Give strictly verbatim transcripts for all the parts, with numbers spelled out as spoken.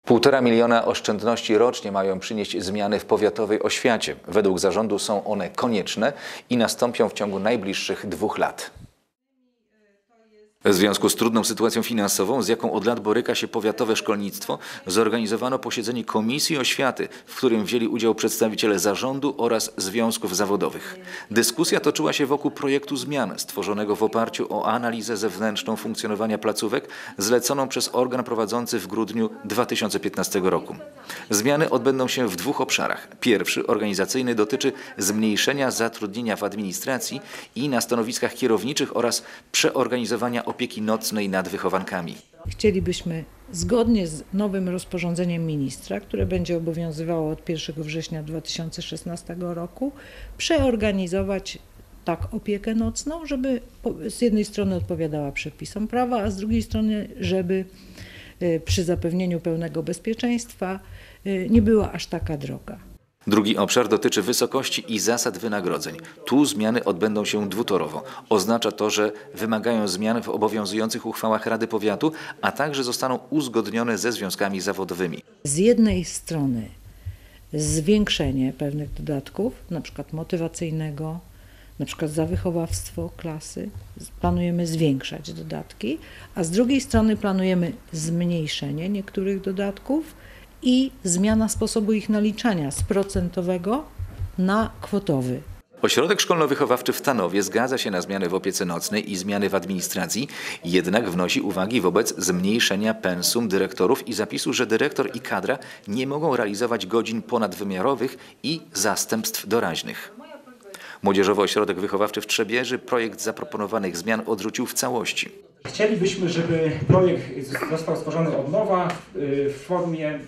Półtora miliona oszczędności rocznie mają przynieść zmiany w powiatowej oświacie. Według zarządu są one konieczne i nastąpią w ciągu najbliższych dwóch lat. W związku z trudną sytuacją finansową, z jaką od lat boryka się powiatowe szkolnictwo, zorganizowano posiedzenie Komisji Oświaty, w którym wzięli udział przedstawiciele zarządu oraz związków zawodowych. Dyskusja toczyła się wokół projektu zmian stworzonego w oparciu o analizę zewnętrzną funkcjonowania placówek zleconą przez organ prowadzący w grudniu dwa tysiące piętnastego roku. Zmiany odbędą się w dwóch obszarach. Pierwszy, organizacyjny, dotyczy zmniejszenia zatrudnienia w administracji i na stanowiskach kierowniczych oraz przeorganizowania opieki nocnej nad wychowankami. Chcielibyśmy zgodnie z nowym rozporządzeniem ministra, które będzie obowiązywało od pierwszego września dwa tysiące szesnastego roku, przeorganizować tak opiekę nocną, żeby z jednej strony odpowiadała przepisom prawa, a z drugiej strony, żeby przy zapewnieniu pełnego bezpieczeństwa nie była aż taka droga. Drugi obszar dotyczy wysokości i zasad wynagrodzeń. Tu zmiany odbędą się dwutorowo. Oznacza to, że wymagają zmian w obowiązujących uchwałach Rady Powiatu, a także zostaną uzgodnione ze związkami zawodowymi. Z jednej strony zwiększenie pewnych dodatków, na przykład motywacyjnego, na przykład za wychowawstwo klasy, planujemy zwiększać dodatki, a z drugiej strony planujemy zmniejszenie niektórych dodatków i zmiana sposobu ich naliczania z procentowego na kwotowy. Ośrodek Szkolno-Wychowawczy w Tanowie zgadza się na zmiany w opiece nocnej i zmiany w administracji, jednak wnosi uwagi wobec zmniejszenia pensum dyrektorów i zapisu, że dyrektor i kadra nie mogą realizować godzin ponadwymiarowych i zastępstw doraźnych. Młodzieżowy Ośrodek Wychowawczy w Trzebieży projekt zaproponowanych zmian odrzucił w całości. Chcielibyśmy, żeby projekt został stworzony od nowa w formie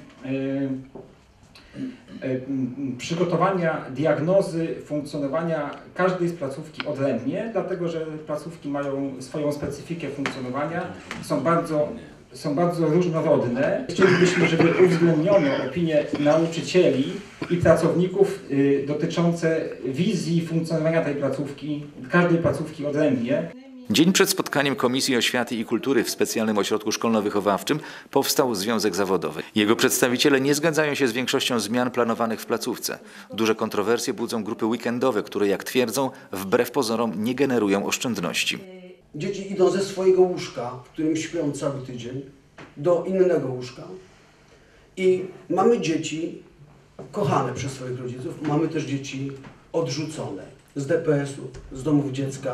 przygotowania diagnozy funkcjonowania każdej z placówki odrębnie, dlatego że placówki mają swoją specyfikę funkcjonowania, są bardzo, są bardzo różnorodne. Chcielibyśmy, żeby uwzględniono opinie nauczycieli i pracowników dotyczące wizji funkcjonowania tej placówki, każdej placówki odrębnie. Dzień przed spotkaniem Komisji Oświaty i Kultury w specjalnym ośrodku szkolno-wychowawczym powstał Związek Zawodowy. Jego przedstawiciele nie zgadzają się z większością zmian planowanych w placówce. Duże kontrowersje budzą grupy weekendowe, które, jak twierdzą, wbrew pozorom nie generują oszczędności. Dzieci idą ze swojego łóżka, w którym śpią cały tydzień, do innego łóżka i mamy dzieci kochane przez swoich rodziców, mamy też dzieci odrzucone z D P S u, z domów dziecka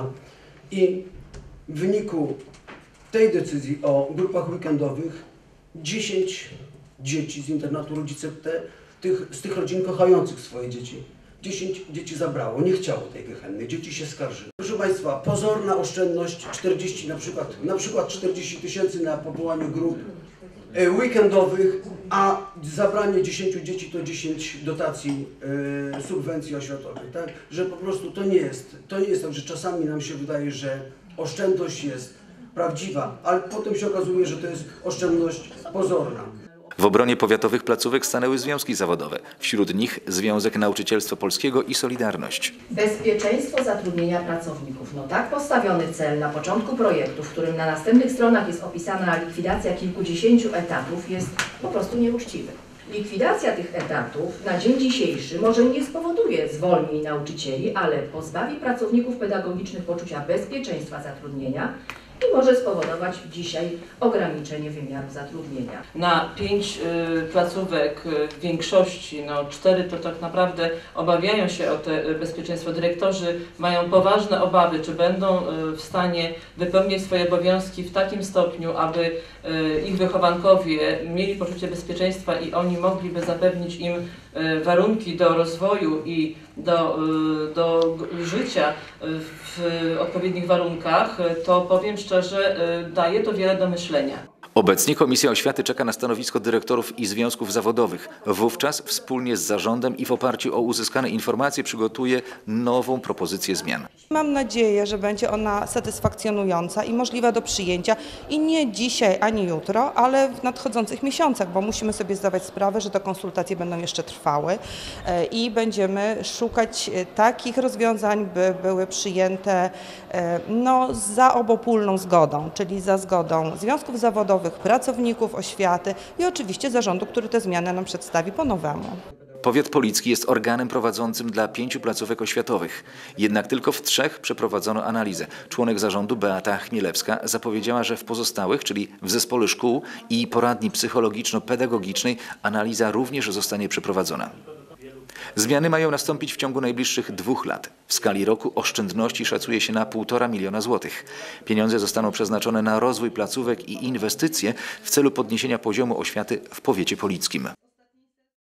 i w wyniku tej decyzji o grupach weekendowych dziesięć dzieci z internatu rodzice te, tych, z tych rodzin kochających swoje dzieci, dziesięć dzieci zabrało, nie chciało tej gehenny, dzieci się skarżyły. Proszę Państwa, pozorna oszczędność czterdzieści, na przykład, na przykład czterdzieści tysięcy na powołaniu grup e, weekendowych, a zabranie dziesięciu dzieci to dziesięć dotacji, e, subwencji oświatowej, tak? Że po prostu to nie jest, to nie jest tak, że czasami nam się wydaje, że oszczędność jest prawdziwa, ale potem się okazuje, że to jest oszczędność pozorna. W obronie powiatowych placówek stanęły związki zawodowe. Wśród nich Związek Nauczycielstwa Polskiego i Solidarność. Bezpieczeństwo zatrudnienia pracowników. No tak postawiony cel na początku projektu, w którym na następnych stronach jest opisana likwidacja kilkudziesięciu etatów, jest po prostu nieuczciwy. Likwidacja tych etatów na dzień dzisiejszy może nie spowoduje zwolnień nauczycieli, ale pozbawi pracowników pedagogicznych poczucia bezpieczeństwa zatrudnienia i może spowodować dzisiaj ograniczenie wymiaru zatrudnienia. Na pięć y, placówek y, w większości, no cztery to tak naprawdę obawiają się o te y, bezpieczeństwo. Dyrektorzy mają poważne obawy, czy będą y, w stanie wypełnić swoje obowiązki w takim stopniu, aby y, ich wychowankowie mieli poczucie bezpieczeństwa i oni mogliby zapewnić im y, warunki do rozwoju i do, y, do życia w odpowiednich warunkach, to powiem szczerze, daje to wiele do myślenia. Obecnie Komisja Oświaty czeka na stanowisko dyrektorów i związków zawodowych. Wówczas wspólnie z zarządem i w oparciu o uzyskane informacje przygotuje nową propozycję zmian. Mam nadzieję, że będzie ona satysfakcjonująca i możliwa do przyjęcia i nie dzisiaj ani jutro, ale w nadchodzących miesiącach, bo musimy sobie zdawać sprawę, że te konsultacje będą jeszcze trwały i będziemy szukać takich rozwiązań, by były przyjęte no, za obopólną zgodą, czyli za zgodą związków zawodowych, oświatowych, pracowników oświaty i oczywiście zarządu, który te zmiany nam przedstawi po nowemu. Powiat policki jest organem prowadzącym dla pięciu placówek oświatowych. Jednak tylko w trzech przeprowadzono analizę. Członek zarządu Beata Chmielewska zapowiedziała, że w pozostałych, czyli w zespole szkół i poradni psychologiczno-pedagogicznej, analiza również zostanie przeprowadzona. Zmiany mają nastąpić w ciągu najbliższych dwóch lat. W skali roku oszczędności szacuje się na półtora miliona złotych. Pieniądze zostaną przeznaczone na rozwój placówek i inwestycje w celu podniesienia poziomu oświaty w powiecie polickim.